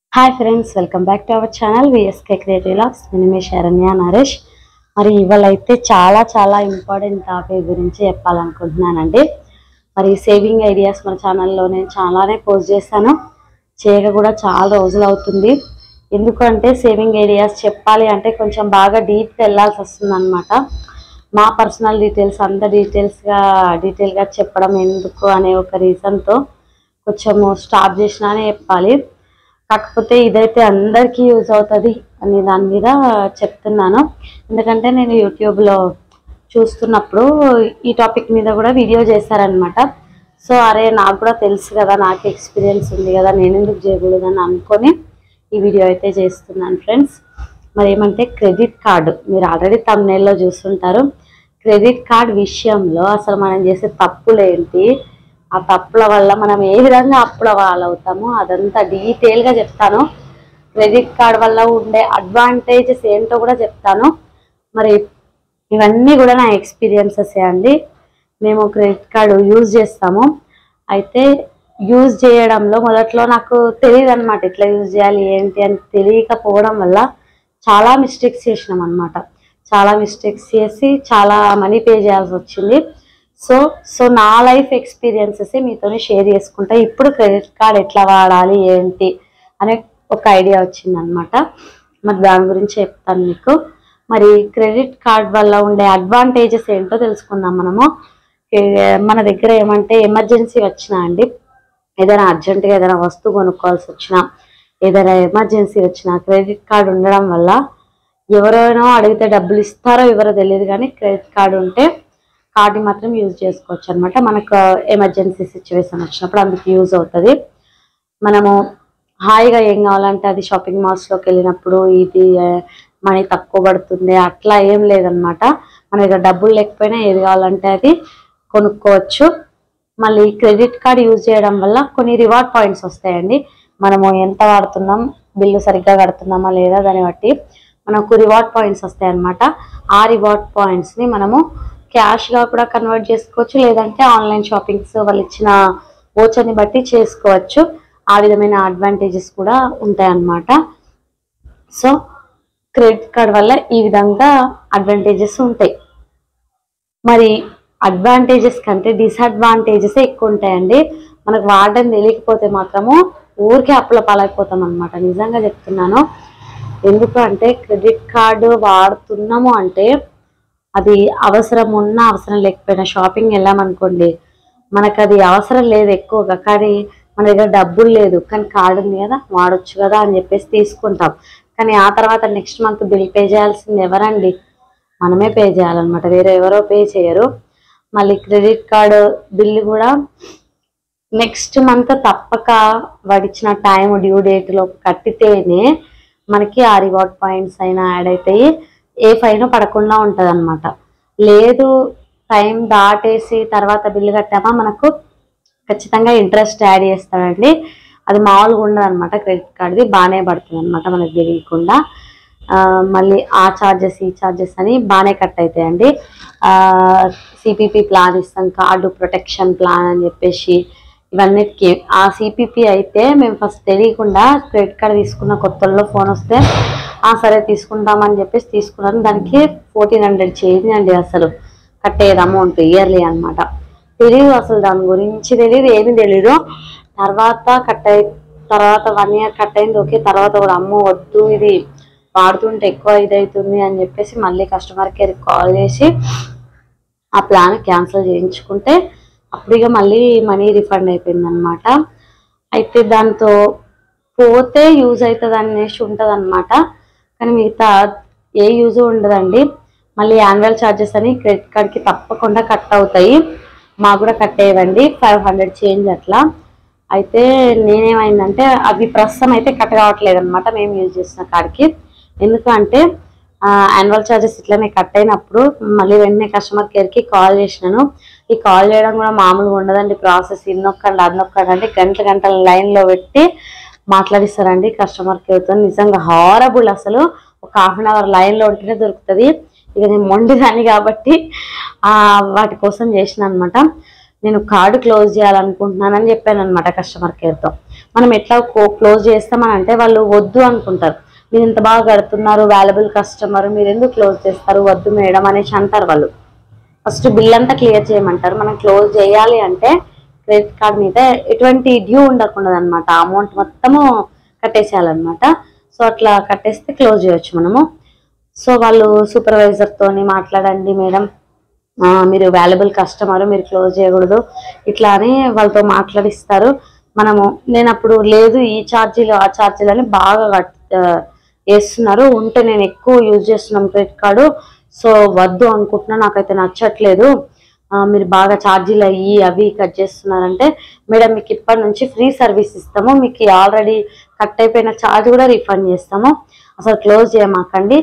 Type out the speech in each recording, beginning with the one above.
Hi friends, welcome back to our channel VSK creative vlogs. నేను మీ శరణ్య నరేష్. మరి ఇవాళ అయితే చాలా ఇంపార్టెంట్ టాపిక్ గురించి చెప్పాలనుకుంటున్నానండి. మరి సేవింగ్ ఐడియాస్ మన ఛానల్లో నేను చాలానే పోస్ట్ చేశాను, చేయక కూడా చాలా రోజులు అవుతుంది. ఎందుకంటే సేవింగ్ ఐడియాస్ చెప్పాలి అంటే కొంచెం బాగా డీప్గా వెళ్ళాల్సి వస్తుంది అనమాట. మా పర్సనల్ డీటెయిల్స్ అంత డీటెయిల్గా చెప్పడం ఎందుకు అనే ఒక రీజన్తో కొంచెము స్టాప్ చేసినానే చెప్పాలి. కాకపోతే ఇదైతే అందరికీ యూజ్ అవుతుంది అని దాని మీద చెప్తున్నాను. ఎందుకంటే నేను యూట్యూబ్లో చూస్తున్నప్పుడు ఈ టాపిక్ మీద కూడా వీడియో చేశారనమాట. సో అరే నాకు కూడా తెలుసు కదా, నాకు ఎక్స్పీరియన్స్ ఉంది కదా, నేను ఎందుకు చేయకూడదని అనుకొని ఈ వీడియో అయితే చేస్తున్నాను ఫ్రెండ్స్. మరి ఏమంటే క్రెడిట్ కార్డు, మీరు ఆల్రెడీ థంబ్నెయిల్లో చూస్తుంటారు. క్రెడిట్ కార్డ్ విషయంలో అసలు మనం చేసే తప్పులేంటి, ఆ తప్పుల వల్ల మనం ఏ విధంగా అప్పుల వాళ్ళవుతామో అదంతా డీటెయిల్గా చెప్తాను. క్రెడిట్ కార్డ్ వల్ల ఉండే అడ్వాంటేజెస్ ఏంటో కూడా చెప్తాను. మరి ఇవన్నీ కూడా నా ఎక్స్పీరియన్సెస్ అండి. మేము క్రెడిట్ కార్డు యూజ్ చేస్తాము. అయితే యూజ్ చేయడంలో మొదట్లో నాకు తెలియదు అనమాట, ఎట్లా యూజ్ చేయాలి ఏంటి అని తెలియకపోవడం వల్ల చాలా మిస్టేక్స్ చేసినాం అనమాట. చాలా మిస్టేక్స్ చేసి చాలా మనీ పే చేయాల్సి వచ్చింది. సో నా లైఫ్ ఎక్స్పీరియన్సెస్ మీతో షేర్ చేసుకుంటా. ఇప్పుడు క్రెడిట్ కార్డ్ ఎట్లా వాడాలి ఏంటి అనే ఒక ఐడియా వచ్చిందనమాట. మరి దాని గురించి చెప్తాను మీకు. మరి క్రెడిట్ కార్డ్ వల్ల ఉండే అడ్వాంటేజెస్ ఏంటో తెలుసుకుందాం మనము. మన దగ్గర ఏమంటే ఎమర్జెన్సీ వచ్చినా అండి, ఏదైనా అర్జెంటుగా ఏదైనా వస్తువు కొనుక్కోవాల్సి వచ్చినా, ఏదైనా ఎమర్జెన్సీ వచ్చినా క్రెడిట్ కార్డు ఉండడం వల్ల ఎవరైనా అడిగితే డబ్బులు ఇస్తారో ఎవరో తెలియదు, కానీ క్రెడిట్ కార్డు ఉంటే కార్డు మాత్రం యూజ్ చేసుకోవచ్చు అనమాట. మనకు ఎమర్జెన్సీ సిచ్యువేషన్ వచ్చినప్పుడు అందుకు యూజ్ అవుతుంది. మనము హాయిగా ఏం కావాలంటే అది షాపింగ్ మాల్స్లోకి వెళ్ళినప్పుడు ఇది మనీ తక్కువ పడుతుంది అట్లా ఏం లేదనమాట. మన దగ్గర డబ్బులు లేకపోయినా ఏది కావాలంటే అది కొనుక్కోవచ్చు. మళ్ళీ క్రెడిట్ కార్డ్ యూజ్ చేయడం వల్ల కొన్ని రివార్డ్ పాయింట్స్ వస్తాయండి. మనము ఎంత వాడుతున్నాం, బిల్లు సరిగ్గా కడుతున్నామా లేదా దాన్ని బట్టి మనకు రివార్డ్ పాయింట్స్ వస్తాయి అన్నమాట. ఆ రివార్డ్ పాయింట్స్ని మనము క్యాష్గా కూడా కన్వర్ట్ చేసుకోవచ్చు, లేదంటే ఆన్లైన్ షాపింగ్స్ వాళ్ళు ఇచ్చిన వోచర్ని బట్టి చేసుకోవచ్చు. ఆ విధమైన అడ్వాంటేజెస్ కూడా ఉంటాయి అన్నమాట. సో క్రెడిట్ కార్డ్ వల్ల ఈ విధంగా అడ్వాంటేజెస్ ఉంటాయి. మరి అడ్వాంటేజెస్ కంటే డిసడ్వాంటేజెస్ ఎక్కువ ఉంటాయండి. మనకు వాడడం తెలియకపోతే మాత్రము ఊరికే అప్పుల పాలైపోతాం అనమాట. నిజంగా చెప్తున్నాను. ఎందుకంటే క్రెడిట్ కార్డు వాడుతున్నాము అంటే అది అవసరం ఉన్నా అవసరం లేకపోయినా, షాపింగ్ వెళ్ళామనుకోండి మనకు అది అవసరం లేదు ఎక్కువగా, కానీ మన దగ్గర డబ్బులు లేదు కానీ కార్డు ఉంది కదా వాడొచ్చు కదా అని చెప్పేసి తీసుకుంటాం. కానీ ఆ తర్వాత నెక్స్ట్ మంత్ బిల్ పే చేయాల్సింది ఎవరండి? మనమే పే చేయాలన్నమాట, వేరే ఎవరో పే చేయరు. మళ్ళీ క్రెడిట్ కార్డు బిల్లు కూడా నెక్స్ట్ మంత్ తప్పక వాడిచ్చిన టైం డ్యూ డేట్లో కట్టితేనే మనకి ఆ రివార్డ్ పాయింట్స్ అయినా యాడ్ అవుతాయి, ఏ ఫైన్ పడకుండా ఉంటుంది అనమాట. లేదు టైం దాటేసి తర్వాత బిల్లు కట్టామా మనకు ఖచ్చితంగా ఇంట్రెస్ట్ యాడ్ చేస్తాడండి. అది మామూలుగా ఉండదు అనమాట. క్రెడిట్ కార్డుది బాగానే పడుతుంది అనమాట మనకు తెలియకుండా. మళ్ళీ ఆ ఛార్జెస్ ఈ ఛార్జెస్ అని బాగానే కట్ అవుతాయండి. సిపిపి ప్లాన్ ఇస్తాం, కార్డు ప్రొటెక్షన్ ప్లాన్ అని చెప్పేసి ఇవన్నిటికీ. ఆ సిపిపి అయితే మేము ఫస్ట్ తెలియకుండా క్రెడిట్ కార్డు తీసుకున్న కొత్తల్లో ఫోన్ వస్తే సరే తీసుకుంటామని చెప్పేసి తీసుకున్నాను. దానికి 1400 చేంజ్ అండి అసలు కట్టేది అమౌంట్ ఇయర్లీ అనమాట. తెలియదు అసలు, దాని గురించి తెలియదు, ఏమీ తెలీదు. తర్వాత 1 ఇయర్ కట్ అయింది. ఓకే, తర్వాత కూడా అమ్మో వద్దు ఇది వాడుతుంటే ఎక్కువ ఇదవుతుంది అని చెప్పేసి మళ్ళీ కస్టమర్ కేర్కి కాల్ చేసి ఆ ప్లాన్ క్యాన్సిల్ చేయించుకుంటే అప్పుడు ఇక మళ్ళీ మనీ రిఫండ్ అయిపోయింది అనమాట. అయితే దాంతో పోతే యూజ్ అవుతుంది అనేసి ఉంటుంది అనమాట, కానీ మిగతా ఏ యూజ్ ఉండదండి. మళ్ళీ యాన్యువల్ ఛార్జెస్ అని క్రెడిట్ కార్డ్కి తప్పకుండా కట్ అవుతాయి. మాకు కూడా కట్ అయ్యేవండి 500 చేంజ్ అట్లా. అయితే నేనేమైందంటే అవి ప్రస్తుతం అయితే కట్ కావట్లేదు అనమాట మేము యూజ్ చేసిన కార్డ్కి. ఎందుకంటే యాన్యువల్ ఛార్జెస్ ఇట్లనే కట్ అయినప్పుడు మళ్ళీ వెంటనే కస్టమర్ కేర్కి కాల్ చేసినాను. ఈ కాల్ చేయడం కూడా మామూలుగా ఉండదండి ప్రాసెస్. ఇన్నొక్కండి అన్నొక్కండి అంటే గంటల లైన్లో పెట్టి మాట్లాడిస్తారండి కస్టమర్ కేర్తో. నిజంగా హారబుల్ అసలు. ఒక ½ అవర్ లైన్లో ఉంటేనే దొరుకుతుంది. ఇక నేను మొండిదాన్ని కాబట్టి వాటి కోసం చేసిన అనమాట. నేను కార్డు క్లోజ్ చేయాలనుకుంటున్నానని చెప్పాను అనమాట కస్టమర్ కేర్తో. మనం ఎట్లా క్లోజ్ చేస్తామని అంటే వాళ్ళు వద్దు అనుకుంటారు. మీరు ఇంత బాగా కడుతున్నారు, వాల్యుబుల్ కస్టమర్, మీరు ఎందుకు క్లోజ్ చేస్తారు, వద్దు మేడం అనేసి అంటారు వాళ్ళు. ఫస్ట్ బిల్ అంతా క్లియర్ చేయమంటారు. మనం క్లోజ్ చేయాలి అంటే క్రెడిట్ కార్డ్ మీద ఎటువంటి డ్యూ ఉండకూడదు అనమాట. అమౌంట్ మొత్తము కట్టేసేయాలన్నమాట. సో అట్లా కట్టేస్తే క్లోజ్ చేయొచ్చు మనము. సో వాళ్ళు సూపర్వైజర్తోని మాట్లాడండి మేడం, మీరు వాల్యుబుల్ కస్టమర్, మీరు క్లోజ్ చేయకూడదు ఇట్లా అని వాళ్ళతో మాట్లాడిస్తారు. నేను అప్పుడు లేదు ఈ ఛార్జీలు ఆ ఛార్జీలు అని బాగా వేస్తున్నారు, ఉంటే నేను ఎక్కువ యూజ్ చేస్తున్నాను క్రెడిట్ కార్డు, సో వద్దు అనుకుంటున్నా, నాకైతే నచ్చట్లేదు, మీరు బాగా ఛార్జీలు అవి కట్ చేస్తున్నారంటే, మేడం మీకు ఇప్పటి నుంచి ఫ్రీ సర్వీస్ ఇస్తాము, మీకు ఆల్రెడీ కట్ అయిపోయిన ఛార్జ్ కూడా రీఫండ్ చేస్తాము, అసలు క్లోజ్ చేయమాకండి,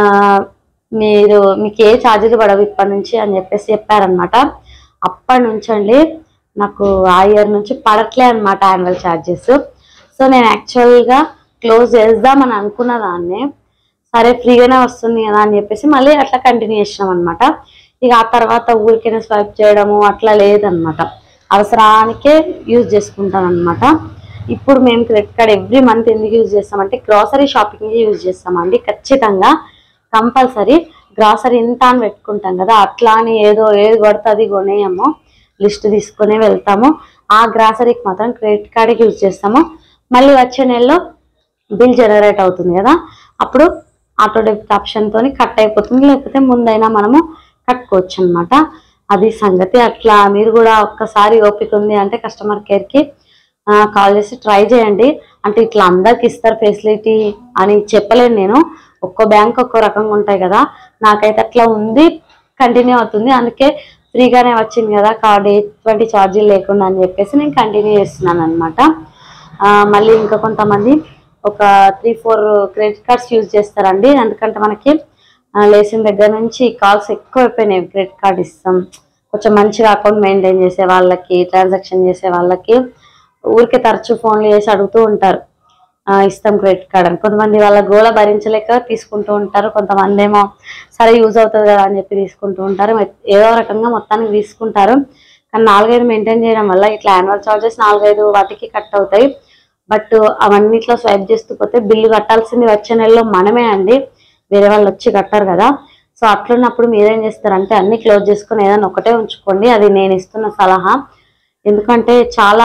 మీకు ఏ ఛార్జీలు పడవు ఇప్పటి నుంచి అని చెప్పేసి చెప్పారనమాట. అప్పటి నుంచి అండి నాకు ఆ ఇయర్ నుంచి పడట్లే అనమాట యాన్యువల్ ఛార్జెస్. సో నేను యాక్చువల్గా క్లోజ్ చేద్దామని అనుకున్న దాన్ని, సరే ఫ్రీగానే వస్తుంది కదా అని చెప్పేసి మళ్ళీ అట్లా కంటిన్యూ చేసినాం అనమాట. ఇక ఆ తర్వాత ఊరికైనా స్వైప్ చేయడము అట్లా లేదనమాట, అవసరానికే యూజ్ చేసుకుంటాను అనమాట. ఇప్పుడు మేము క్రెడిట్ కార్డ్ ఎవ్రీ మంత్ ఎందుకు యూజ్ చేస్తామంటే గ్రాసరీ షాపింగ్ యూజ్ చేస్తామండి. ఖచ్చితంగా కంపల్సరీ గ్రాసరీ ఇంత అని పెట్టుకుంటాం కదా, అట్లా అని ఏది పడితే అది కొనేయము, లిస్ట్ తీసుకునే వెళ్తాము. ఆ గ్రాసరీకి మాత్రం క్రెడిట్ కార్డ్ యూజ్ చేస్తాము. మళ్ళీ వచ్చే నెలలో బిల్ జనరేట్ అవుతుంది కదా, అప్పుడు ఆటో డెబిట్ ఆప్షన్తో కట్ అయిపోతుంది, లేకపోతే ముందైనా మనము కట్టుకోవచ్చు అనమాట. అది సంగతి. అట్లా మీరు కూడా ఒక్కసారి ఓపిక ఉంది అంటే కస్టమర్ కేర్కి కాల్ చేసి ట్రై చేయండి. అంటే ఇట్లా అందరికి ఇస్తారు ఫెసిలిటీ అని చెప్పలేను నేను, ఒక్కో బ్యాంక్ ఒక్కో రకంగా ఉంటాయి కదా, నాకైతే అట్లా ఉంది, కంటిన్యూ అవుతుంది, అందుకే ఫ్రీగానే వచ్చింది కదా కార్డ్, ఎటువంటి ఛార్జీలు లేకుండా అని చెప్పేసి నేను కంటిన్యూ చేస్తున్నాను అనమాట. మళ్ళీ ఇంకా కొంతమంది ఒక 3-4 క్రెడిట్ కార్డ్స్ యూజ్ చేస్తారండి. ఎందుకంటే మనకి లేచిన దగ్గర నుంచి కాల్స్ ఎక్కువ అయిపోయినాయి, క్రెడిట్ కార్డ్ ఇస్తాం, కొంచెం మంచిగా అకౌంట్ మెయింటైన్ చేసే వాళ్ళకి, ట్రాన్సాక్షన్ చేసే వాళ్ళకి ఊరికే తరచూ ఫోన్లు చేసి అడుగుతూ ఉంటారు ఇస్తాం క్రెడిట్ కార్డ్ అని. కొంతమంది వాళ్ళ గోల భరించలేక తీసుకుంటూ ఉంటారు, కొంతమంది ఏమో సరే యూజ్ అవుతుంది కదా అని చెప్పి తీసుకుంటూ ఉంటారు, ఏదో రకంగా మొత్తానికి తీసుకుంటారు. కానీ 4-5 మెయింటైన్ చేయడం వల్ల ఇట్లా యాన్యువల్ ఛార్జెస్ 4-5 వాటికి కట్ అవుతాయి. బట్ అవన్నిట్లో స్వైప్ చేస్తూ పోతే బిల్లు కట్టాల్సింది వచ్చే నెలలో మనమే అండి, వేరే వాళ్ళు వచ్చి కట్టారు కదా. సో అట్లున్నప్పుడు మీరేం చేస్తారంటే అన్ని క్లోజ్ చేసుకొని ఏదైనా ఒకటే ఉంచుకోండి, అది నేను ఇస్తున్న సలహా. ఎందుకంటే చాలా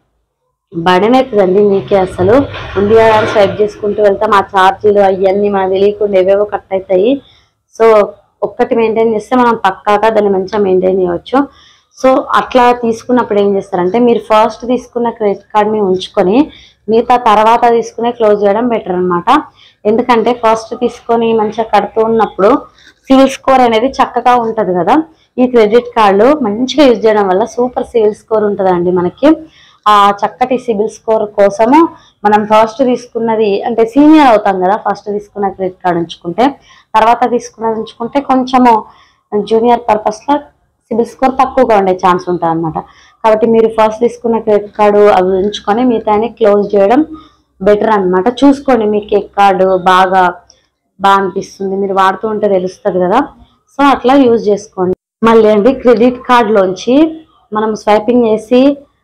బర్డెన్ అవుతుందండి మీకే, అసలు ఉంది కదా అని స్వైప్ చేసుకుంటూ వెళ్తాం, ఆ ఛార్జీలు అవన్నీ మనకు తెలియకుండా ఏవేవో కట్ అవుతాయి. సో ఒక్కటి మెయింటైన్ చేస్తే మనం పక్కాగా దాన్ని మంచిగా మెయింటైన్ చేయవచ్చు. సో అట్లా తీసుకున్నప్పుడు ఏం చేస్తారంటే మీరు ఫస్ట్ తీసుకున్న క్రెడిట్ కార్డ్ని ఉంచుకొని మిగతా తర్వాత తీసుకునే క్లోజ్ చేయడం బెటర్ అనమాట. ఎందుకంటే ఫస్ట్ తీసుకొని మంచిగా కడుతూ ఉన్నప్పుడు సివిల్ స్కోర్ అనేది చక్కగా ఉంటుంది కదా, ఈ క్రెడిట్ కార్డు మంచిగా యూజ్ చేయడం వల్ల సూపర్ సివిల్ స్కోర్ ఉంటుందండి మనకి. ఆ చక్కటి సిబిల్ స్కోర్ కోసము మనం ఫస్ట్ తీసుకున్నది అంటే సీనియర్ అవుతాం కదా, ఫస్ట్ తీసుకున్న క్రెడిట్ కార్డు ఉంచుకుంటే, తర్వాత తీసుకున్నది ఉంచుకుంటే కొంచెము జూనియర్ పర్పస్లో సిబిల్ స్కోర్ తక్కువగా ఉండే ఛాన్స్ ఉంటుంది అనమాట. కాబట్టి మీరు ఫస్ట్ తీసుకున్న క్రెడిట్ కార్డు అవి ఉంచుకొని మిగతాని క్లోజ్ చేయడం బెటర్ అనమాట. చూసుకోండి మీకు ఏ కార్డు బాగా అనిపిస్తుంది, మీరు వాడుతూ ఉంటే తెలుస్తుంది కదా, సో అట్లా యూజ్ చేసుకోండి. మళ్ళీ అండి క్రెడిట్ కార్డులోంచి మనం స్వైపింగ్ చేసి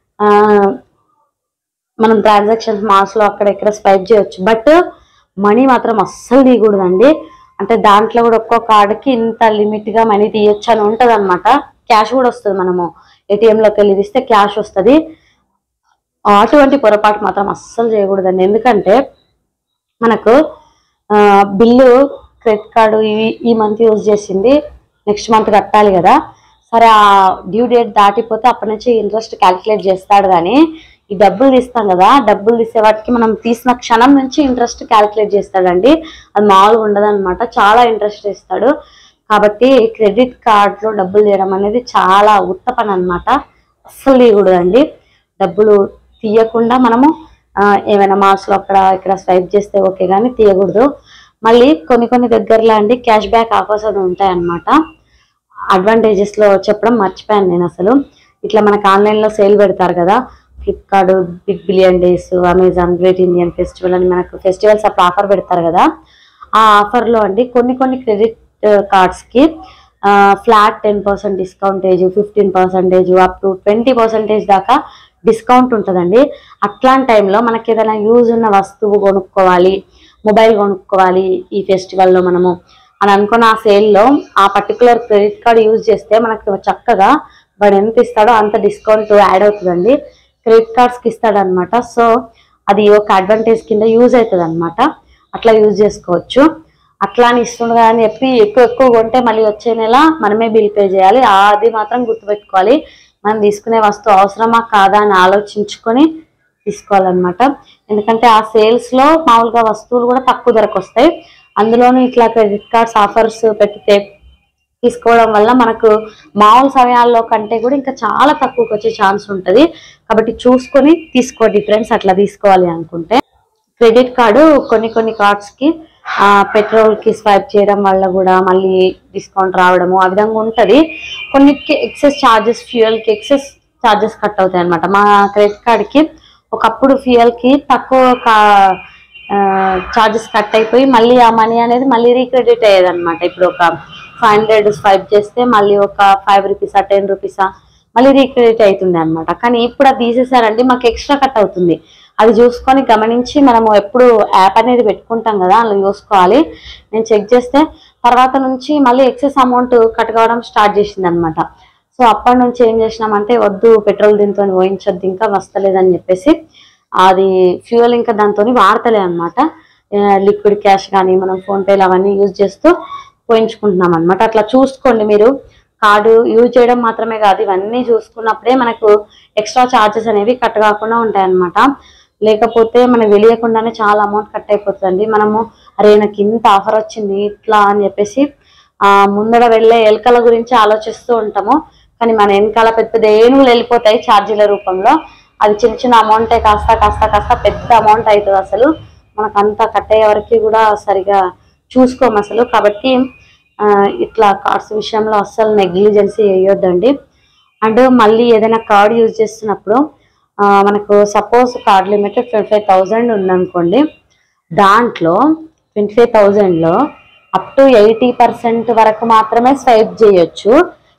మనం ట్రాన్సాక్షన్స్ మాల్స్లో అక్కడ ఇక్కడ స్వైప్ చేయొచ్చు, బట్ మనీ మాత్రం అస్సలు తీయకూడదండి. అంటే దాంట్లో కూడా ఒక్కో కార్డుకి ఇంత లిమిట్గా మనీ తీయొచ్చు అని ఉంటుంది అనమాట. క్యాష్ కూడా వస్తుంది, మనము ఏటీఎంలోకి వెళ్ళి తీస్తే క్యాష్ వస్తుంది. అటువంటి పొరపాటు మాత్రం అస్సలు చేయకూడదండి. ఎందుకంటే మనకు బిల్లు క్రెడిట్ కార్డు ఈ మంత్ యూజ్ చేసింది, నెక్స్ట్ మంత్ కట్టాలి కదా, సరే ఆ డ్యూ డేట్ దాటిపోతే అప్పటి నుంచి ఇంట్రెస్ట్ క్యాలిక్యులేట్ చేస్తాడు. కానీ ఈ డబ్బులు తీస్తాం కదా, డబ్బులు తీసే వాటికి మనం తీసిన క్షణం నుంచి ఇంట్రెస్ట్ క్యాలిక్యులేట్ చేస్తాడండి, అది మామూలుగా ఉండదన్నమాట, చాలా ఇంట్రెస్ట్ ఇస్తాడు. కాబట్టి క్రెడిట్ కార్డులో డబ్బులు తీయడం అనేది చాలా ఉత్త పని అనమాట, అస్సలు తీయకూడదండి. డబ్బులు తీయకుండా మనము ఏమైనా మాల్స్లో అక్కడ ఇక్కడ స్వైప్ చేస్తే ఓకే, కానీ తీయకూడదు. మళ్ళీ కొన్ని దగ్గరలో అండి క్యాష్ బ్యాక్ ఆఫర్స్ అని ఉంటాయి అన్నమాట. అడ్వాంటేజెస్లో చెప్పడం మర్చిపోయాను నేను అసలు. ఇట్లా మనకు ఆన్లైన్లో సేల్ పెడతారు కదా, Flipkart big billion days, Amazon great Indian festival అని మనకు ఫెస్టివల్స్ అప్పుడు ఆఫర్ పెడతారు కదా, ఆ ఆఫర్లో అండి కొన్ని క్రెడిట్ కార్డ్స్కి ఫ్లాట్ 10% డిస్కౌంటేజ్, 15%, అప్ టు 20% దాకా డిస్కౌంట్ ఉంటుందండి. అట్లాంటి టైంలో మనకి ఏదైనా యూజ్ ఉన్న వస్తువు కొనుక్కోవాలి, మొబైల్ కొనుక్కోవాలి ఈ ఫెస్టివల్లో మనము అని అనుకున్న ఆ సేల్లో ఆ పర్టికులర్ క్రెడిట్ కార్డ్ యూజ్ చేస్తే మనకు చక్కగా వాడు ఎంత ఇస్తాడో అంత డిస్కౌంట్ యాడ్ అవుతుందండి. క్రెడిట్ కార్డ్స్కి ఇస్తాడనమాట. సో అది ఒక అడ్వాంటేజ్ కింద యూజ్ అవుతుంది అనమాట. అట్లా యూజ్ చేసుకోవచ్చు. అట్లా అని ఇస్తుండగా అని చెప్పి ఎక్కువ కొంటే మళ్ళీ వచ్చే నెల మనమే బిల్ పే చేయాలి. అది మాత్రం గుర్తుపెట్టుకోవాలి. మనం తీసుకునే వస్తువు అవసరమా కాదా అని ఆలోచించుకొని తీసుకోవాలన్నమాట. ఎందుకంటే ఆ సేల్స్లో మామూలుగా వస్తువులు కూడా తక్కువ ధరకు వస్తాయి. అందులోనూ ఇట్లా క్రెడిట్ కార్డ్స్ ఆఫర్స్ పెడితే తీసుకోవడం వల్ల మనకు మామూలు సమయాల్లో కంటే కూడా ఇంకా చాలా తక్కువకి వచ్చే ఛాన్స్ ఉంటుంది. కాబట్టి చూసుకొని తీసుకోండి ఫ్రెండ్స్, అట్లా తీసుకోవాలి అనుకుంటే. క్రెడిట్ కార్డు కొన్ని కార్డ్స్కి పెట్రోల్కి స్వైప్ చేయడం వల్ల కూడా మళ్ళీ డిస్కౌంట్ రావడము ఆ విధంగా ఉంటుంది. కొన్నిటికి ఎక్సెస్ ఛార్జెస్, ఫ్యూయల్కి ఎక్సెస్ ఛార్జెస్ కట్ అవుతాయి అనమాట. మా క్రెడిట్ కార్డ్కి ఒకప్పుడు ఫ్యూయల్కి తక్కువ ఛార్జెస్ కట్ అయిపోయి మళ్ళీ ఆ మనీ అనేది మళ్ళీ రీక్రెడిట్ అయ్యేది అనమాట. ఇప్పుడు ఒక 500 స్వైప్ చేస్తే మళ్ళీ ఒక 5 రూపీసా 10 రూపీసా మళ్ళీ రీక్రెడిట్ అవుతుంది అనమాట. కానీ ఇప్పుడు అది తీసేసారండి, మాకు ఎక్స్ట్రా కట్ అవుతుంది. అది చూసుకొని గమనించి మనము ఎప్పుడు యాప్ అనేది పెట్టుకుంటాం కదా, అలా చూసుకోవాలి. నేను చెక్ చేస్తే తర్వాత నుంచి మళ్ళీ ఎక్సెస్ అమౌంట్ కట్ కావడం స్టార్ట్ చేసింది అనమాట. సో అప్పటి నుంచి ఏం చేసినామంటే వద్దు, పెట్రోల్ దీంతో పోయించొద్దు, ఇంకా వస్తలేదని చెప్పేసి అది ఫ్యూయల్ ఇంకా దాంతో వాడతలే అనమాట. లిక్విడ్ క్యాష్ కానీ మనం ఫోన్పేలు అవన్నీ యూజ్ చేస్తూ పోయించుకుంటున్నాం అనమాట. అట్లా చూసుకోండి మీరు. కార్డు యూజ్ చేయడం మాత్రమే కాదు, ఇవన్నీ చూసుకున్నప్పుడే మనకు ఎక్స్ట్రా ఛార్జెస్ అనేవి కట్ కాకుండా ఉంటాయన్నమాట. లేకపోతే మనకు తెలియకుండానే చాలా అమౌంట్ కట్ అయిపోతుందండి. మనము అరే నాకు ఇంత ఆఫర్ వచ్చింది ఇట్లా అని చెప్పేసి ముందర వెళ్ళే ఎలకల గురించి ఆలోచిస్తూ ఉంటాము. కానీ మన వెనకాల పెద్ద ఏనుగులు వెళ్ళిపోతాయి ఛార్జీల రూపంలో. అది చిన్న అమౌంటే కాస్త పెద్ద అమౌంట్ అవుతుంది. అసలు మనకు అంత కట్ అయ్యే వరకు కూడా సరిగా చూసుకోము అసలు. కాబట్టి ఇట్లా కార్డ్స్ విషయంలో అస్సలు నెగ్లిజెన్సీ వేయొద్దండి. అండ్ మళ్ళీ ఏదైనా కార్డ్ యూజ్ చేస్తున్నప్పుడు మనకు సపోజ్ కార్డ్ లిమిట్ 25,000 ఉందనుకోండి. దాంట్లో 25,000లో అప్ టు 80% వరకు మాత్రమే స్వైప్ చేయొచ్చు.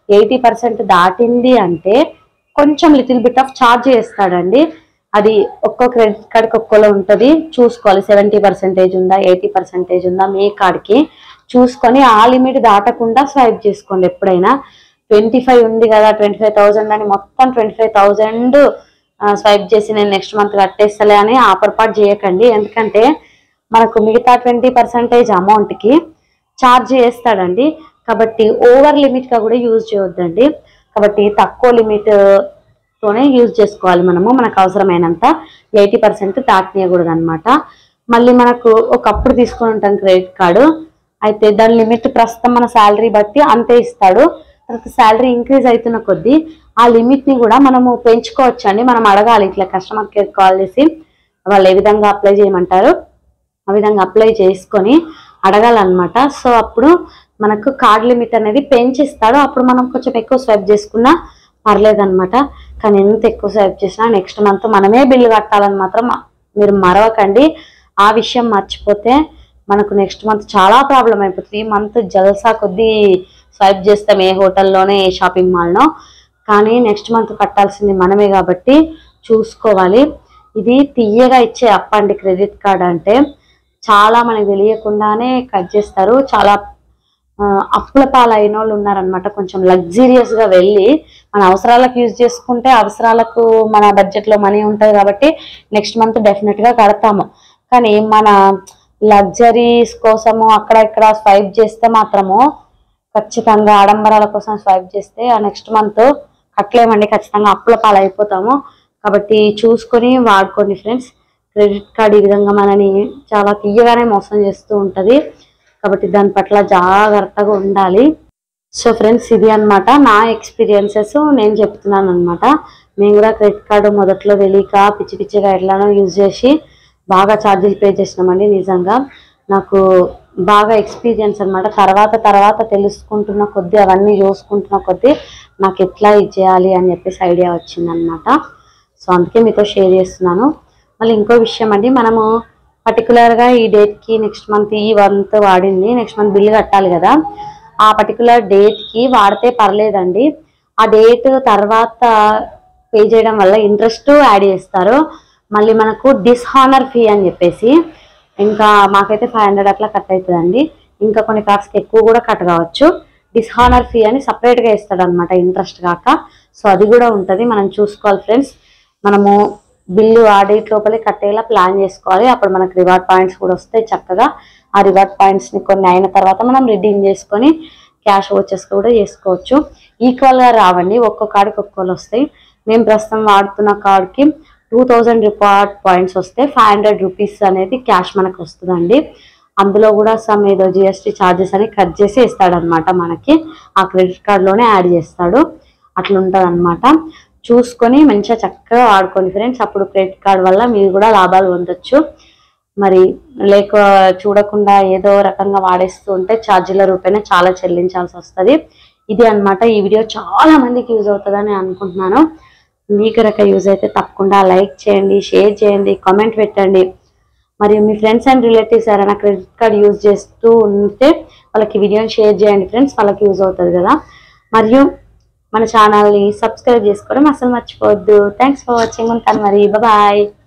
80% దాటింది అంటే కొంచెం లిటిల్ బిట్ ఆఫ్ ఛార్జ్ చేస్తాడండి. అది ఒక్కో క్రెడిట్ కార్డ్కి ఒక్కోలో ఉంటుంది. చూసుకోవాలి 70% ఉందా 80% ఉందా మీ కార్డ్కి చూసుకొని ఆ లిమిట్ దాటకుండా స్వైప్ చేసుకోండి. ఎప్పుడైనా 25 ఉంది కదా 25,000 అని మొత్తం 25,000 స్వైప్ చేసి నేను నెక్స్ట్ మంత్ కట్టేస్తలే అని ఆపర్పాటు చేయకండి. ఎందుకంటే మనకు మిగతా 20% అమౌంట్కి ఛార్జ్ చేస్తాడండి. కాబట్టి ఓవర్ లిమిట్గా కూడా యూజ్ చేయొద్దండి. కాబట్టి తక్కువ లిమిట్తోనే యూజ్ చేసుకోవాలి మనము. మనకు అవసరమైనంత 80% దాటనేయకూడదు అనమాట. మళ్ళీ మనకు ఒకప్పుడు తీసుకొని ఉంటాం క్రెడిట్ కార్డు, అయితే దాని లిమిట్ ప్రస్తుతం మన శాలరీ బట్టి అంతే ఇస్తాడు. తర్వాత శాలరీ ఇంక్రీజ్ అవుతున్న కొద్దీ ఆ లిమిట్ని కూడా మనము పెంచుకోవచ్చు అండి. మనం అడగాలి, ఇట్లా కస్టమర్ కేర్ కాల్ చేసి వాళ్ళు ఏ విధంగా అప్లై చేయమంటారు ఆ విధంగా అప్లై చేసుకొని అడగాలన్నమాట. సో అప్పుడు మనకు కార్డ్ లిమిట్ అనేది పెంచిస్తాడు. అప్పుడు మనం కొంచెం ఎక్కువ స్వైప్ చేసుకున్నా పర్లేదన్నమాట. కానీ ఎంత ఎక్కువ స్వైప్ చేసినా నెక్స్ట్ మంత్ మనమే బిల్లు కట్టాలని మాత్రం మీరు మరవకండి. ఆ విషయం మర్చిపోతే మనకు నెక్స్ట్ మంత్ చాలా ప్రాబ్లం అయిపోతుంది. ఈ మంత్ జల్సా కొద్దీ స్వైప్ చేస్తాం ఏ హోటల్లోనే ఏ షాపింగ్ మాల్నో, కానీ నెక్స్ట్ మంత్ కట్టాల్సింది మనమే కాబట్టి చూసుకోవాలి. ఇది తీయగా ఇచ్చే అప్ అండి క్రెడిట్ కార్డ్ అంటే. చాలా మనకు తెలియకుండానే కట్ చేస్తారు. చాలా అప్పుల పాలైన వాళ్ళు ఉన్నారనమాట. కొంచెం లగ్జీరియస్గా వెళ్ళి మన అవసరాలకు యూజ్ చేసుకుంటే అవసరాలకు మన బడ్జెట్లో మనీ ఉంటుంది కాబట్టి నెక్స్ట్ మంత్ డెఫినెట్గా కడతాము. కానీ మన లగ్జరీస్ కోసము అక్కడ ఇక్కడ స్వైప్ చేస్తే మాత్రము ఖచ్చితంగా ఆడంబరాల కోసం స్వైప్ చేస్తే ఆ నెక్స్ట్ మంత్ కట్టలేమండి, ఖచ్చితంగా అప్పుల పాలైపోతాము. కాబట్టి చూసుకొని వాడుకోండి ఫ్రెండ్స్. క్రెడిట్ కార్డ్ ఈ విధంగా మనని చాలా తీయగానే మోసం చేస్తూ ఉంటుంది. కాబట్టి దాని పట్ల జాగ్రత్తగా ఉండాలి. సో ఫ్రెండ్స్ ఇది అనమాట నా ఎక్స్పీరియన్సెస్, నేను చెప్తున్నాను అనమాట. మేము కూడా క్రెడిట్ కార్డు మొదట్లో తెలియక పిచ్చిగా ఎట్లానో యూజ్ చేసి బాగా ఛార్జీలు పే చేసినామండి. నిజంగా నాకు బాగా ఎక్స్పీరియన్స్ అనమాట. తర్వాత తెలుసుకుంటున్న కొద్దీ అవన్నీ చూసుకుంటున్న కొద్దీ నాకు ఎట్లా ఇది చేయాలి అని చెప్పేసి ఐడియా వచ్చిందనమాట. సో అందుకే మీతో షేర్ చేస్తున్నాను. మళ్ళీ ఇంకో విషయం అండి, మనము పర్టికులర్గా ఈ డేట్కి నెక్స్ట్ మంత్ ఈ మంత్ వాడింది నెక్స్ట్ మంత్ బిల్లు కట్టాలి కదా, ఆ పర్టికులర్ డేట్కి వాడితే పర్లేదండి. ఆ డేట్ తర్వాత పే చేయడం వల్ల ఇంట్రెస్ట్ యాడ్ చేస్తారు. మళ్ళీ మనకు డిస్హానర్ ఫీ అని చెప్పేసి ఇంకా మాకైతే 500 అట్లా కట్ అవుతుందండి. ఇంకా కొన్ని కార్డ్స్కి ఎక్కువ కూడా కట్ కావచ్చు. డిస్హానర్ ఫీ అని సపరేట్గా ఇస్తాడు అనమాట ఇంట్రెస్ట్ కాక. సో అది కూడా ఉంటుంది, మనం చూసుకోవాలి ఫ్రెండ్స్. మనము బిల్లు ఆ డేట్ లోపలే కట్టేలా ప్లాన్ చేసుకోవాలి. అప్పుడు మనకు రివార్డ్ పాయింట్స్ కూడా వస్తాయి చక్కగా. ఆ రివార్డ్ పాయింట్స్ని కొన్ని అయిన తర్వాత మనం రిడీమ్ చేసుకొని క్యాష్ వచ్చేసి కూడా చేసుకోవచ్చు. ఈక్వల్గా రావండి, ఒక్కో కార్డుకి ఒక్కోలు వస్తాయి. మేము ప్రస్తుతం వాడుతున్న కార్డ్కి 2000 రివార్డ్ పాయింట్స్ వస్తే 500 రూపీస్ అనేది క్యాష్ మనకు వస్తుందండి. అందులో కూడా సమ్ ఏదో జిఎస్టీ ఛార్జెస్ అని కట్ చేసి ఇస్తాడనమాట మనకి. ఆ క్రెడిట్ కార్డ్లోనే యాడ్ చేస్తాడు. అట్లా ఉంటుంది అనమాట. చూసుకొని మంచిగా చక్కగా వాడుకోండి ఫ్రెండ్స్. అప్పుడు క్రెడిట్ కార్డ్ వల్ల మీరు కూడా లాభాలు పొందొచ్చు. మరి లేక చూడకుండా ఏదో రకంగా వాడేస్తూ ఉంటే ఛార్జీల రూపేణ చాలా చెల్లించాల్సి వస్తుంది. ఇది అనమాట. ఈ వీడియో చాలా మందికి యూజ్ అవుతుందని అనుకుంటున్నాను. మీకు కనుక యూజ్ అయితే తప్పకుండా లైక్ చేయండి, షేర్ చేయండి, కామెంట్ పెట్టండి. మరియు మీ ఫ్రెండ్స్ అండ్ రిలేటివ్స్ ఎవరైనా క్రెడిట్ కార్డ్ యూజ్ చేస్తూ ఉంటే వాళ్ళకి వీడియోని షేర్ చేయండి ఫ్రెండ్స్, వాళ్ళకి యూజ్ అవుతుంది కదా. మరియు మన ఛానల్ని సబ్స్క్రైబ్ చేసుకోవడం అసలు మర్చిపోవద్దు. Thanks for watching. ఉంటాను మరి, బాయ్.